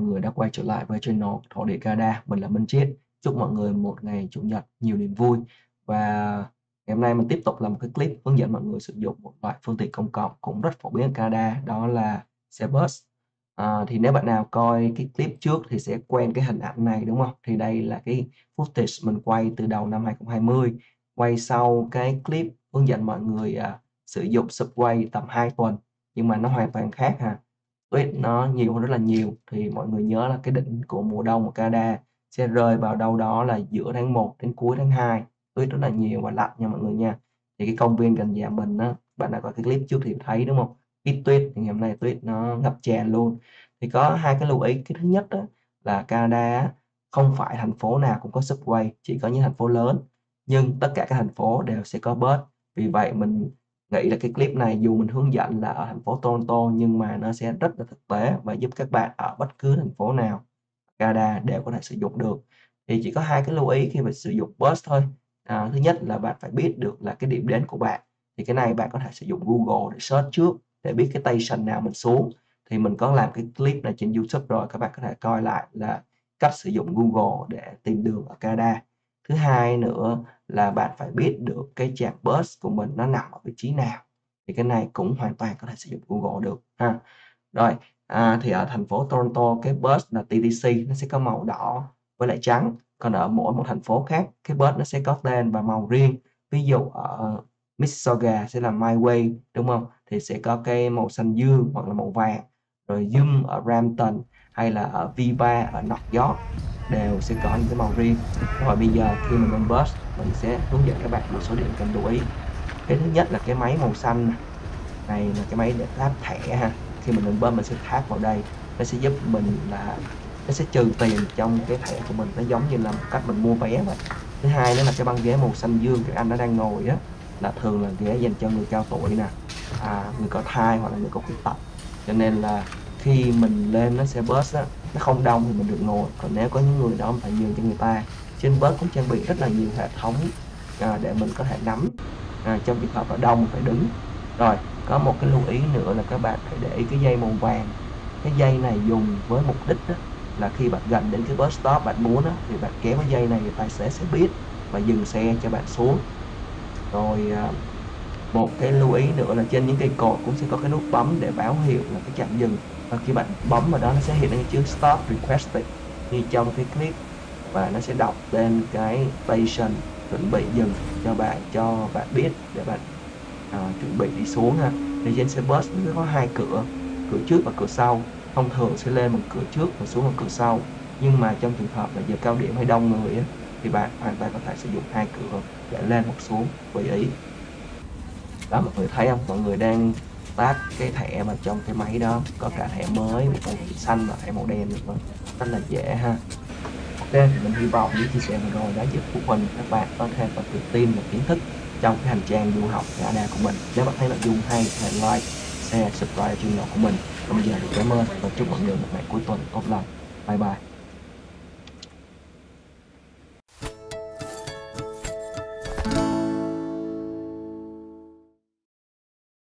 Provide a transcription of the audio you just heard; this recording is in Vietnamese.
người đã quay trở lại với channel Thổ Địa Canada. Mình là Minh Chiết. Chúc mọi người một ngày Chủ nhật nhiều niềm vui. Và ngày hôm nay mình tiếp tục làm một cái clip hướng dẫn mọi người sử dụng một loại phương tiện công cộng cũng rất phổ biến ở Canada, đó là xe bus. Thì nếu bạn nào coi cái clip trước thì sẽ quen cái hình ảnh này, đúng không? Thì đây là cái footage mình quay từ đầu năm 2020, quay sau cái clip hướng dẫn mọi người sử dụng Subway tầm 2 tuần, nhưng mà nó hoàn toàn khác ha. Tuyết nó nhiều hơn rất là nhiều. Thì mọi người nhớ là cái đỉnh của mùa đông ở Canada sẽ rơi vào đâu đó là giữa tháng 1 đến cuối tháng 2. Tuyết rất là nhiều và lạnh nha mọi người nha. Thì cái công viên gần nhà mình á, bạn nào coi cái clip trước thì thấy đúng không? Ít tuyết thì ngày hôm nay tuyết nó ngập tràn luôn. Thì có hai cái lưu ý. Cái thứ nhất đó là Canada á, không phải thành phố nào cũng có Subway, chỉ có những thành phố lớn. Nhưng tất cả các thành phố đều sẽ có bus. Vì vậy mình nghĩ là cái clip này dù mình hướng dẫn là ở thành phố Toronto nhưng mà nó sẽ rất là thực tế và giúp các bạn ở bất cứ thành phố nào Canada đều có thể sử dụng được. Thì chỉ có hai cái lưu ý khi mà sử dụng bus thôi. Thứ nhất là bạn phải biết được là cái điểm đến của bạn. Thì cái này bạn có thể sử dụng Google để search trước để biết cái station nào mình xuống. Thì mình có làm cái clip này trên YouTube rồi, các bạn có thể coi lại là cách sử dụng Google để tìm đường ở Canada. Thứ hai nữa là bạn phải biết được cái trạm bus của mình nó nằm ở vị trí nào. Thì cái này cũng hoàn toàn có thể sử dụng Google được ha. Rồi, thì ở thành phố Toronto cái bus là TTC nó sẽ có màu đỏ với lại trắng. Còn ở mỗi một thành phố khác cái bus nó sẽ có tên và màu riêng. Ví dụ ở Mississauga sẽ là My Way, đúng không? Thì sẽ có cái màu xanh dương hoặc là màu vàng. Rồi Yum ở Brampton hay là ở Viva ở North York đều sẽ có những cái màu riêng. Rồi bây giờ khi mình lên bus mình sẽ hướng dẫn các bạn một số điểm cần lưu ý. Cái thứ nhất là cái máy màu xanh này là cái máy để tap thẻ ha. Khi mình lên bus mình sẽ tap vào đây, nó sẽ giúp mình là nó sẽ trừ tiền trong cái thẻ của mình, nó giống như là một cách mình mua vé vậy. Thứ hai nữa là cái băng ghế màu xanh dương các anh nó đang ngồi á là thường là ghế dành cho người cao tuổi nè, người có thai hoặc là người có khuyết tật. Cho nên là khi mình lên nó xe bus á, nó không đông thì mình được ngồi, còn nếu có những người đó mình phải nhường cho người ta. Trên bus cũng trang bị rất là nhiều hệ thống để mình có thể nắm trong trường hợp là đông phải đứng. Rồi có một cái lưu ý nữa là các bạn phải để ý cái dây màu vàng. Cái dây này dùng với mục đích đó, là khi bạn gần đến cái bus stop bạn muốn đó, thì bạn kéo cái dây này thì tài xế sẽ biết và dừng xe cho bạn xuống. Rồi một cái lưu ý nữa là trên những cây cột cũng sẽ có cái nút bấm để báo hiệu là cái trạm dừng, và khi bạn bấm vào đó nó sẽ hiện lên cái chữ stop requested như trong cái clip, và nó sẽ đọc tên cái station chuẩn bị dừng cho bạn biết để bạn chuẩn bị đi xuống ha. Thì trên xe bus nó có hai cửa, cửa trước và cửa sau. Thông thường sẽ lên một cửa trước và xuống một cửa sau, nhưng mà trong trường hợp là giờ cao điểm hay đông người á, thì bạn hoàn toàn có thể sử dụng hai cửa để lên hoặc xuống tùy ý. Đó, mọi người thấy không, mọi người đang tap cái thẻ vào trong cái máy đó, có cả thẻ mới màu xanh và thẻ màu đen nữa, rất là dễ ha. Ok, mình hy vọng những chia sẻ vừa rồi đã giúp phụ huynh các bạn có thêm và tự tin và kiến thức trong cái hành trang du học Canada của mình. Nếu bạn thấy nội dung hay hãy like, share, subscribe channel của mình. Còn bây giờ thì cảm ơn và chúc mọi người một ngày cuối tuần tốt lành. Bye bye.